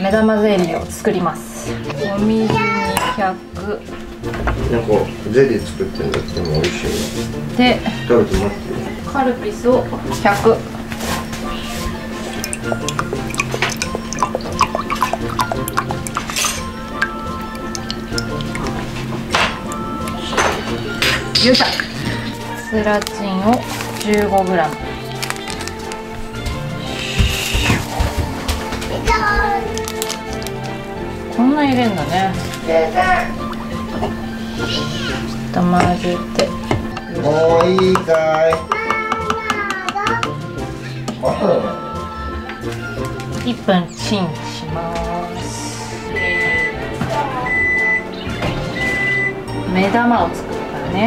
目玉ゼリーを作ります。お水に100。 なんかゼリー作ってんだっても美味しいで、 食べて待って。 カルピスを100。よいしょ。ゼラチンを 15g。こんな入れんだね。ちょっと混ぜて。 もういいかい。 1分チンします。目玉を作るからね。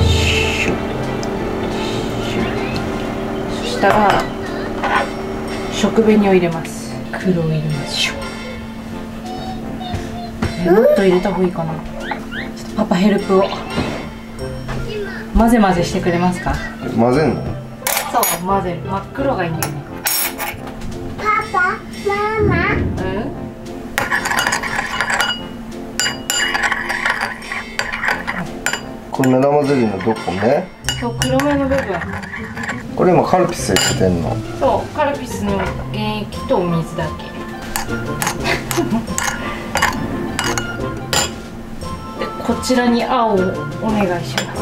そしたら食紅を入れます。黒を入れましょう。もっと入れた方がいいかな。ちょっとパパヘルプを。混ぜ混ぜしてくれますか。 混ぜんの？ そう、混ぜる。真っ黒がいいんだよね。 パパ、ママ。 うん。 これ目玉ゼリーのどこね？ そう、黒目の部分。 これ今カルピス入れてんの？ そう、カルピスの原液とお水だけ。で、こちらに青をお願いします。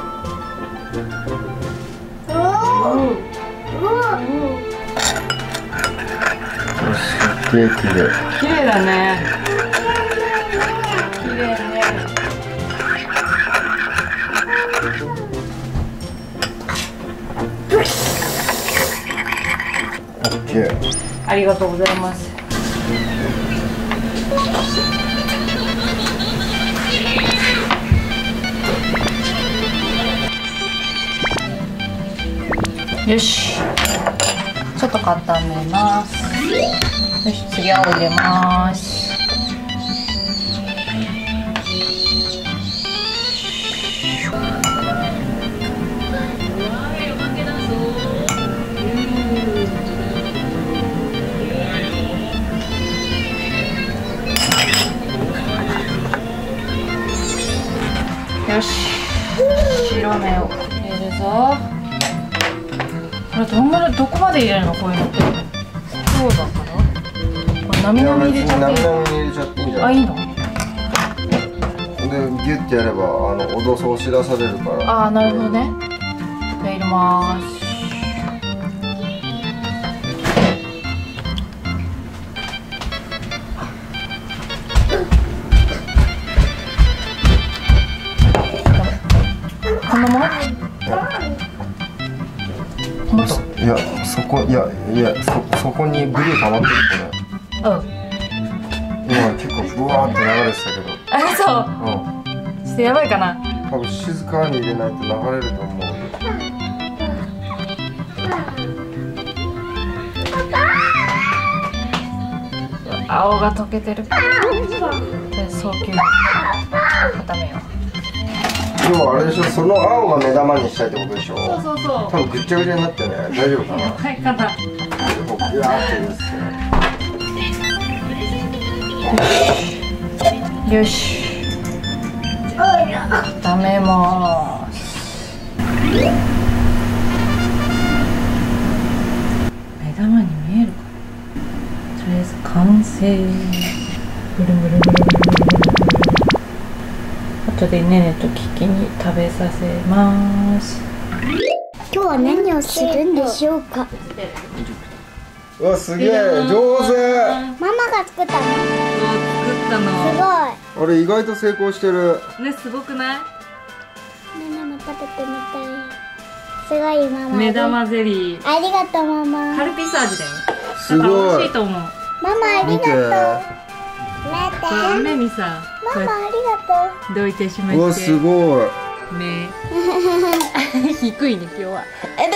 すっげえ綺麗。 綺麗だね。綺麗ね。 オッケー。 ありがとうございます。よし。ちょっと固めます。よし、次青入れます。よし、白目を入れるぞ。これどこまで入れるの？こういうのって。そうだから。これなみなみ入れちゃっていい？ なみなみ入れちゃっていいんじゃない？ あ、いいの？ でギュッてやればおどそ押し出されるから。 ああ、なるほどね。じゃあ入れます。こんなもの？もっと。 いや、そこにグリー溜まってるこれ。 うん。 今結構ブワーって流れてたけど。 あ、そう。ちょっとやばいかな。 多分静かに入れないと流れると思う。 青が溶けてる。で、早急に固めよう。 要はあれでしょ、その青が目玉にしたいってことでしょ。 そうそうそう。 多分ぐっちゃぐちゃになってね、大丈夫かな。 はいかな。 こうビワーってですよし。固めます。目玉に見えるかな。とりあえず完成。ブルブルブルブルブル。後でねねとキキに食べさせます。 今日は何をするんでしょうか。 うわ、すげえ上手。 ママが作ったの。 作ったの。 すごい。 あれ意外と成功してる。 ね、すごくない？ ねママ食べてみたい。すごいママ。 目玉ゼリー。 ありがとうママ。 カルピス味だよ。 すごい。 だから美味しいと思う。 ママありがとう。 これ目にさ。 ママありがどういてしまして。 うわ、すごい。 目。低いね、今日は。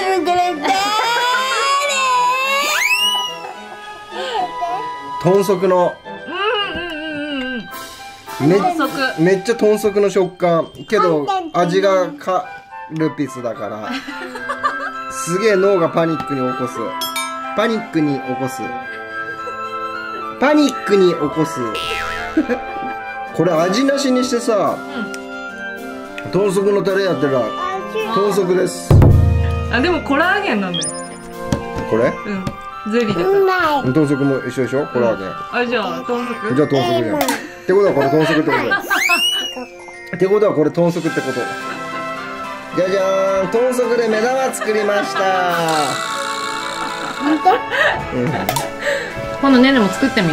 豚足の。めっちゃ豚足の食感けど味がカルピスだからすげえ脳がパニックに起こす。 パニックに起こすこれ味なしにしてさ、豚足のタレやったら豚足です。 あ、でもコラーゲンなんだよ。 これゼリーだから。 豚足も一緒でしょ、コラーゲン。 あ、じゃあ豚足。 じゃあ豚足じゃん。ってことはこれ豚足ってことだよ。ってことはこれ豚足ってこと。じゃじゃーん、豚足で目玉作りました。 本当？ 今度ねねも作ってみる？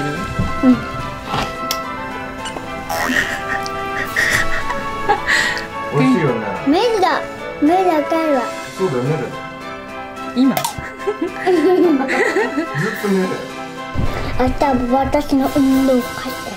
美味しいよね。 目だ帰るわ。 そうだよね。 今？ ずっとね。 明日私の運動会だ。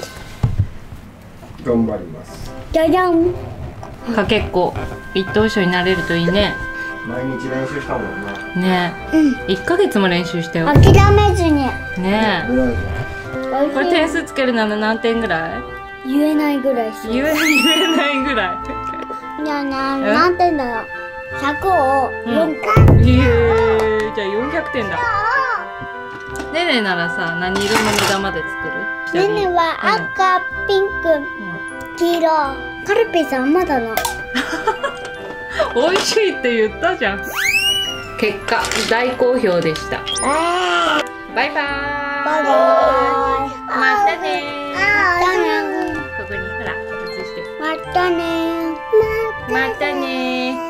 頑張ります。 じゃじゃん。 かけっこ一等賞になれるといいね。 毎日練習したもんな。 ねえ、1ヶ月も練習したよ。 諦めずに。 ねえ、これ点数つけるなら何点ぐらい？ 言えないぐらいし。 言えないぐらい。 いや何点だろう。100を4 回。じゃあ400点だ。ねねならさ、何色の目玉で作る？ ねねは赤、ピンク、黄色。カルピスあんまだな。 美味しいって言ったじゃん。結果大好評でした。バイバーイ。 バイバイ。 またねー。 またね。 ここにほら映して。 またね。 またねー。